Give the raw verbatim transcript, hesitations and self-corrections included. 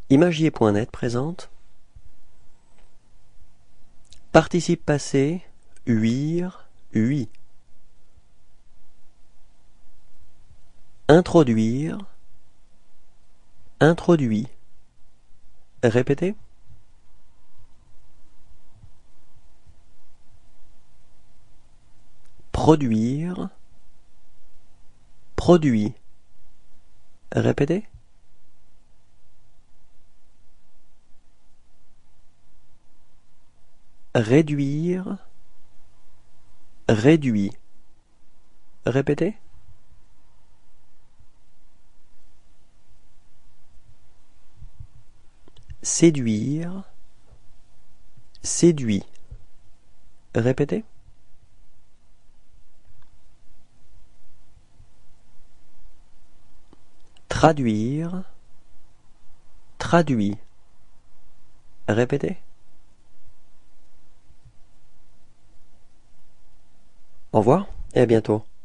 Imagier point net présente participe passé, huir, hui. Introduire, introduit. Répétez. Produire, produit. Répétez. Réduire, réduit. Répétez. Séduire, séduit. Répétez. Traduire, traduit. Répétez. Au revoir et à bientôt.